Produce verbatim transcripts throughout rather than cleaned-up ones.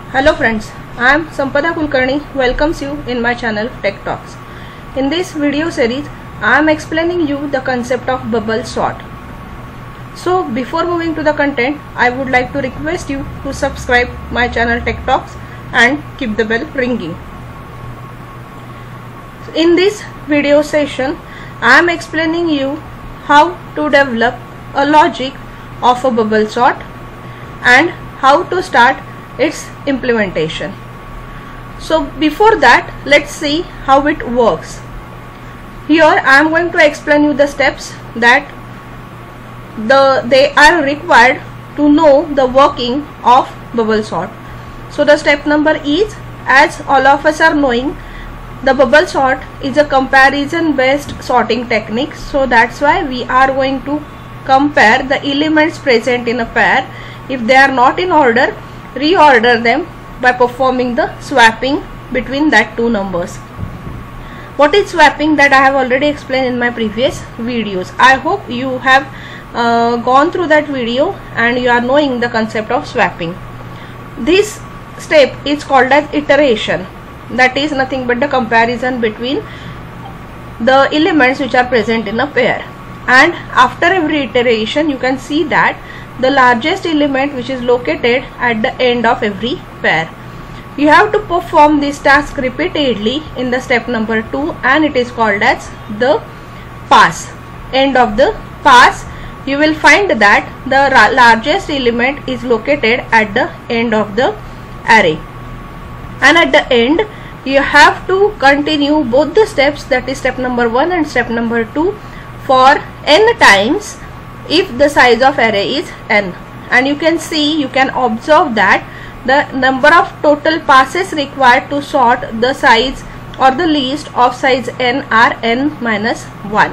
Hello friends, I am Sampada Kulkarni welcomes you in my channel Tech Talks. In this video series, I am explaining you the concept of bubble sort. So before moving to the content, I would like to request you to subscribe my channel Tech Talks and keep the bell ringing. In this video session, I am explaining you how to develop a logic of a bubble sort and how to start its implementation. So before that, let's see how it works. Here I am going to explain you the steps that the they are required to know the working of bubble sort. So the step number is, as all of us are knowing, the bubble sort is a comparison based sorting technique. So that's why we are going to compare the elements present in a pair. If they are not in order, reorder them by performing the swapping between that two numbers. What is swapping? That I have already explained in my previous videos. I hope you have uh, gone through that video and you are knowing the concept of swapping. This step is called as iteration. That is nothing but the comparison between the elements which are present in a pair. And after every iteration, you can see that the largest element which is located at the end of every pair. You have to perform this task repeatedly in the step number two, and it is called as the pass. End of the pass, you will find that the largest element is located at the end of the array, and at the end you have to continue both the steps, that is step number one and step number two, for n times if the size of array is n. And you can see, you can observe that the number of total passes required to sort the size or the list of size n are n minus one,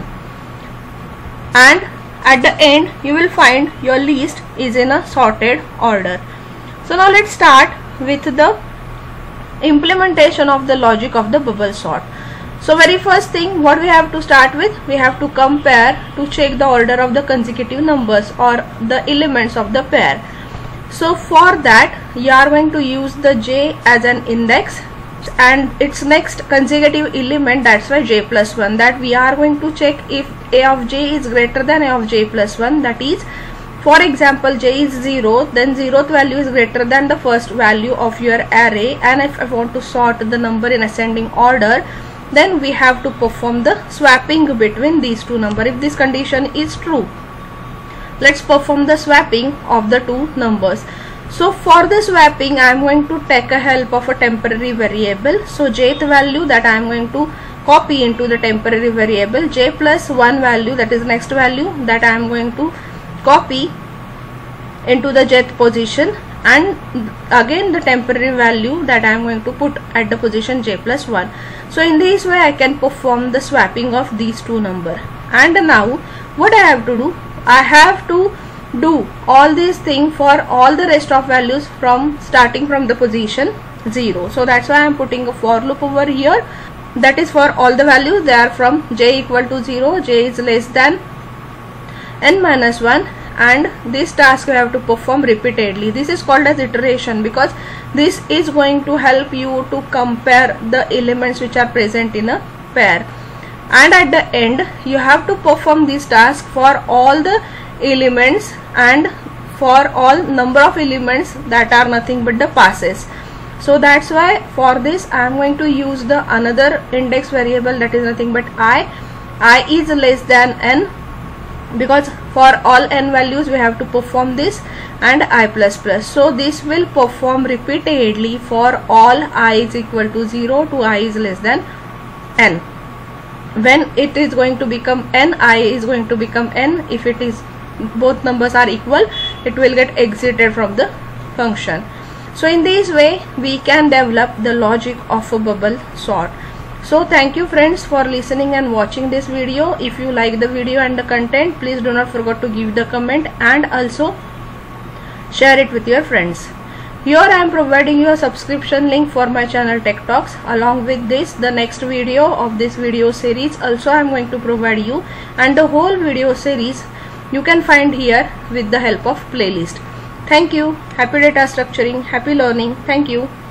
and at the end you will find your list is in a sorted order. So now let's start with the implementation of the logic of the bubble sort. So very first thing, what we have to start with, we have to compare to check the order of the consecutive numbers or the elements of the pair. So for that, you are going to use the j as an index and its next consecutive element, that's why j plus one, that we are going to check if a of j is greater than a of j plus one. That is, for example, j is zero, then zeroth value is greater than the first value of your array, and if I want to sort the number in ascending order, then we have to perform the swapping between these two numbers. If this condition is true, let's perform the swapping of the two numbers. So for the swapping, I am going to take a help of a temporary variable. So jth value that I am going to copy into the temporary variable, j plus one value, that is next value, that I am going to copy into the jth position, and again the temporary value that I am going to put at the position j plus one. So in this way I can perform the swapping of these two numbers. And now what I have to do, I have to do all these things for all the rest of values from starting from the position zero. So that's why I am putting a for loop over here. That is for all the values, they are from j equal to zero, j is less than n minus one, and this task you have to perform repeatedly. This is called as iteration because this is going to help you to compare the elements which are present in a pair. And at the end you have to perform this task for all the elements and for all number of elements that are nothing but the passes. So that's why for this I am going to use the another index variable, that is nothing but I. I is less than n, because for all n values we have to perform this, and I plus plus. So this will perform repeatedly for all I is equal to zero to I is less than n. When it is going to become n, I is going to become n. If it is both numbers are equal, it will get exited from the function. So in this way we can develop the logic of a bubble sort. So thank you friends for listening and watching this video. If you like the video and the content, please do not forget to give the comment and also share it with your friends. Here I am providing you a subscription link for my channel Tech Talks. Along with this, the next video of this video series also I am going to provide you, and the whole video series you can find here with the help of playlist. Thank you. Happy data structuring. Happy learning. Thank you.